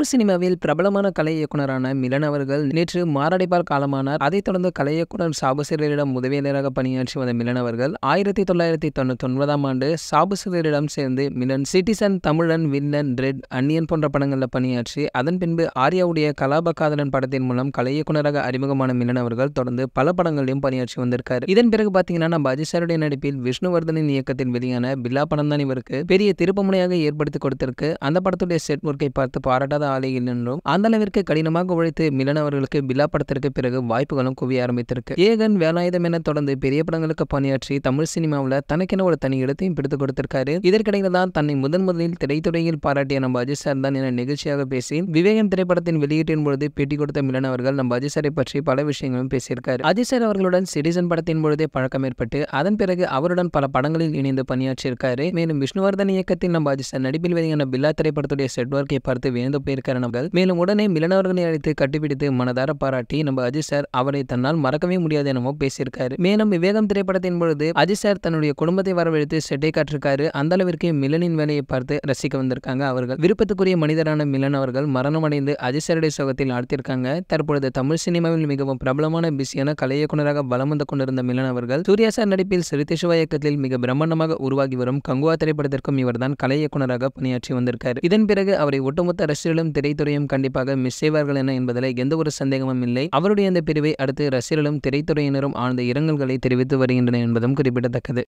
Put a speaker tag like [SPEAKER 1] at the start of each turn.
[SPEAKER 1] சினிமாவில் பிரபலமான கலை இயக்குனரான மிலன் அவர்கள் நேற்று மாரடைப்பால் காலமானார். அதைத் தொடர்ந்து கலை இயக்குனர் சாபுசிறிடம் உதவியாளராக பணியாற்றி வந்த மிலன் அவர்கள் 1999ஆம் ஆண்டு சாபுசிறிடம் சேர்ந்து Milan, Citizen, Thamizhan, Villain, Red, Anniyan போன்ற படங்களில் பணியாற்றி அதன் பின்பு ஆர்யாவுடைய கலாபகாதலன் படத்தின் மூலம் கலை இயக்குனராக அறிமுகமான மிலன் அவர்கள் தொடர்ந்து பல படங்களிலும் பணியாற்றி வந்திருக்காரு. இதன் பிறகு பாத்தீங்கன்னா நம்ம அஜித் சாருடைய நடிப்பில் விஷ்ணுவர்தனின் இயக்கத்தில் வெளியான பில்லா படம் தான் இவருக்கு பெரிய திருப்புமுனையாக ஏற்படுத்தி கொடுத்திருக்கு. அந்த படத்துடைய செட் ஒர்க்கை பார்த்து பாராட்டாத ஆளே இல்லைன்றும் அந்த அளவிற்கு கடினமாக உழைத்து மிலன் அவர்களுக்கு பில்லா படத்திற்கு பிறகு வாய்ப்புகளும் குவிய ஆரம்பித்திருக்கு. ஏகன், வேலாயுதம் என தொடர்ந்து பெரிய படங்களுக்கு பணியாற்றி தமிழ் சினிமாவில் தனக்கென ஒரு தனி இடத்தையும் பிடித்துக் கொடுத்திருக்காரு. இதற்கிடையில் தான் தன்னை முதலில் திரைத்துறையில் பாராட்டிய நம்ம அஜித் சார் தான் என நிகழ்ச்சியாக பேசி விவேகம் திரைப்படத்தின் வெளியீட்டின் பொழுது பேட்டி கொடுத்த மிலன் அவர்கள் நம்ம அஜித் சாரை பற்றி பல விஷயங்களும் பேசியிருக்காரு. அஜித் சார் அவர்களுடன் சிட்டிசன் படத்தின் பொழுதே பழக்கம் ஏற்பட்டு அதன் பிறகு அவருடன் பல படங்களில் இணைந்து பணியாற்றியிருக்காரு. மேலும் விஷ்ணுவர்தன் இயக்கத்தில் நம்ம அஜித் சார் நடிப்பில் வெளியான பில்லா திரைப்படத்துடைய செட் ஒர்க்கை பார்த்து வியந்து போயிருக்காரு. மேலும் உடனே மிலன் அவர்களை அழைத்து கட்டிப்பிடித்து மனதார பாராட்டி நம்ம அஜித் சார் அவரை தன்னால் மறக்கவே முடியாது எனவும் பேசியிருக்காரு. மேலும் விவேகம் திரைப்படத்தின் பொழுது அஜித் சார் தன்னுடைய குடும்பத்தை வரவழைத்து செட்டை காட்டிருக்காரு. அந்த அளவிற்கு மிலனின் வேலையை பார்த்து ரசிக்க வந்திருக்காங்க. அவர்கள் விருப்பத்துக்குரிய மனிதரான மிலன் அவர்கள் மரணமடைந்து அஜித் சாருடைய சோகத்தில் ஆழ்த்திருக்காங்க. தற்பொழுது தமிழ் சினிமாவில் மிகவும் பிரபலமான பிஸியான கலை இயக்குனராக வலம் வந்து கொண்டிருந்த மிலன் அவர்கள் சூர்யா சார் நடிப்பில் சிறுத்தை சிவா இயக்கத்தில் மிக பிரம்மாண்டமாக உருவாகி வரும் கங்குவா திரைப்படத்திற்கும் இவர்தான் கலை இயக்குனராக பணியாற்றி வந்திருக்காரு. இதன் பிறகு அவரை ஒட்டுமொத்த ரசிகர்களும் திரைத்துறையும் கண்டிப்பாக மிஸ் செய்வார்கள் என என்பதில் எந்த ஒரு சந்தேகமும் இல்லை. அவருடைய இந்த பிரிவை அடுத்து ரசிகர்களும் திரைத்துறையினரும் ஆழ்ந்த இரங்கல்களை தெரிவித்து வருகின்றனர் என்பதும் குறிப்பிடத்தக்கது.